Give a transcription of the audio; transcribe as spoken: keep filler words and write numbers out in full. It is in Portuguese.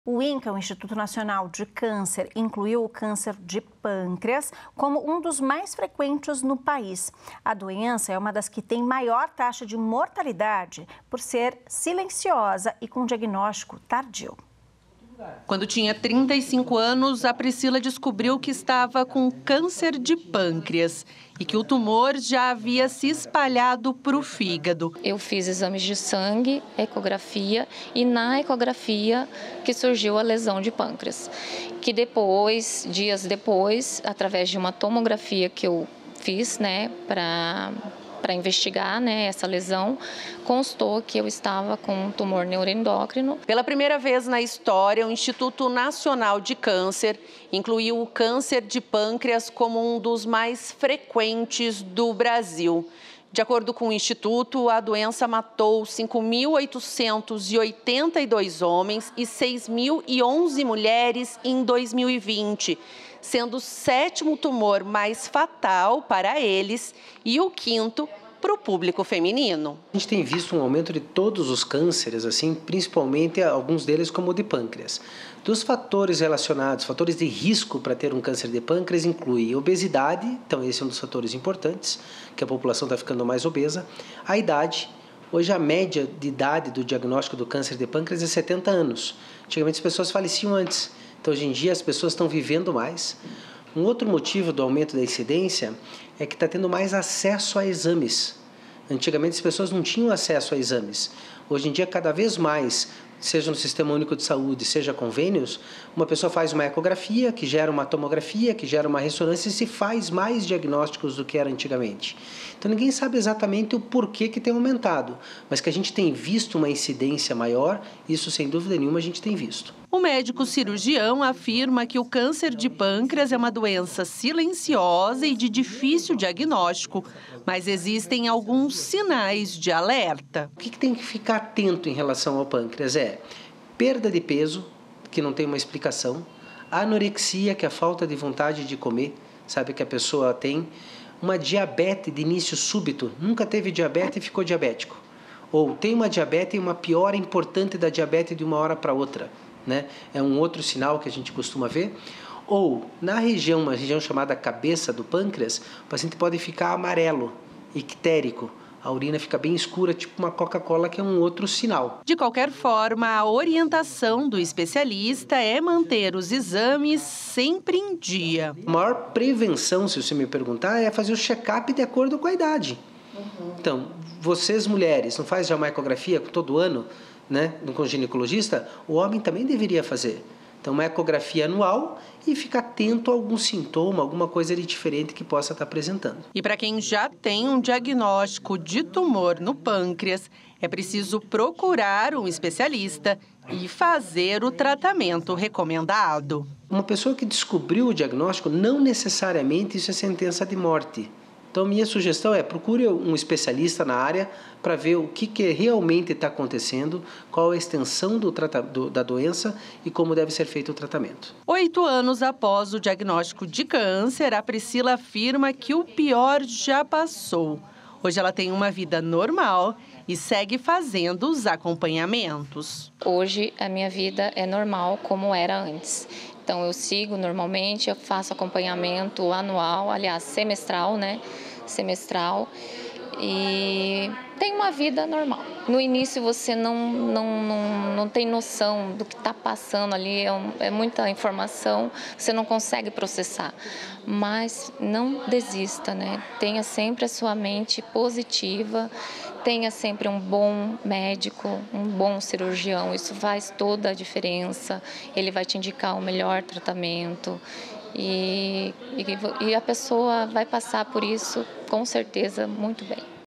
O INCA, o Instituto Nacional de Câncer, incluiu o câncer de pâncreas como um dos mais frequentes no país. A doença é uma das que tem maior taxa de mortalidade por ser silenciosa e com diagnóstico tardio. Quando tinha trinta e cinco anos, a Priscila descobriu que estava com câncer de pâncreas e que o tumor já havia se espalhado para o fígado. Eu fiz exames de sangue, ecografia, e na ecografia que surgiu a lesão de pâncreas, que depois, dias depois, através de uma tomografia que eu fiz, né, para para investigar, né, essa lesão, constou que eu estava com um tumor neuroendócrino. Pela primeira vez na história, o Instituto Nacional de Câncer incluiu o câncer de pâncreas como um dos mais frequentes do Brasil. De acordo com o Instituto, a doença matou cinco mil oitocentos e oitenta e dois homens e seis mil e onze mulheres em dois mil e vinte, sendo o sétimo tumor mais fatal para eles e o quinto para o público feminino. A gente tem visto um aumento de todos os cânceres, assim, principalmente alguns deles como o de pâncreas. Dos fatores relacionados, fatores de risco para ter um câncer de pâncreas inclui obesidade, então esse é um dos fatores importantes, que a população está ficando mais obesa, a idade. Hoje a média de idade do diagnóstico do câncer de pâncreas é setenta anos. Antigamente as pessoas faleciam antes, então hoje em dia as pessoas estão vivendo mais. Um outro motivo do aumento da incidência é que está tendo mais acesso a exames. Antigamente as pessoas não tinham acesso a exames. Hoje em dia, cada vez mais, seja no Sistema Único de Saúde, seja convênios, uma pessoa faz uma ecografia, que gera uma tomografia, que gera uma ressonância e se faz mais diagnósticos do que era antigamente. Então ninguém sabe exatamente o porquê que tem aumentado, mas que a gente tem visto uma incidência maior, isso sem dúvida nenhuma a gente tem visto. O médico cirurgião afirma que o câncer de pâncreas é uma doença silenciosa e de difícil diagnóstico, mas existem alguns sinais de alerta. O que tem que ficar atento em relação ao pâncreas é perda de peso, que não tem uma explicação, anorexia, que é a falta de vontade de comer, sabe, que a pessoa tem, uma diabetes de início súbito, nunca teve diabetes e ficou diabético, ou tem uma diabetes e uma piora importante da diabetes de uma hora para outra. Né? É um outro sinal que a gente costuma ver. Ou na região, uma região chamada cabeça do pâncreas, o paciente pode ficar amarelo, ictérico. A urina fica bem escura, tipo uma Coca-Cola, que é um outro sinal. De qualquer forma, a orientação do especialista é manter os exames sempre em dia. A maior prevenção, se você me perguntar, é fazer o check-up de acordo com a idade. Uhum. Então, vocês mulheres, não faz já uma ecografia todo ano, né, com o ginecologista? O homem também deveria fazer. Então, uma ecografia anual e ficar atento a algum sintoma, alguma coisa de diferente que possa estar apresentando. E para quem já tem um diagnóstico de tumor no pâncreas, é preciso procurar um especialista e fazer o tratamento recomendado. Uma pessoa que descobriu o diagnóstico, não necessariamente isso é sentença de morte. Então, minha sugestão é procure um especialista na área para ver o que, que realmente está acontecendo, qual a extensão do, do, da doença e como deve ser feito o tratamento. Oito anos após o diagnóstico de câncer, a Priscila afirma que o pior já passou. Hoje ela tem uma vida normal e segue fazendo os acompanhamentos. Hoje a minha vida é normal como era antes. Então eu sigo normalmente, eu faço acompanhamento anual, aliás, semestral, né? Semestral. E tem uma vida normal. No início você não, não, não, não tem noção do que está passando ali, é, um, é muita informação, você não consegue processar. Mas não desista, né? Tenha sempre a sua mente positiva, tenha sempre um bom médico, um bom cirurgião, isso faz toda a diferença, ele vai te indicar o melhor tratamento. E, e, e a pessoa vai passar por isso, com certeza, muito bem.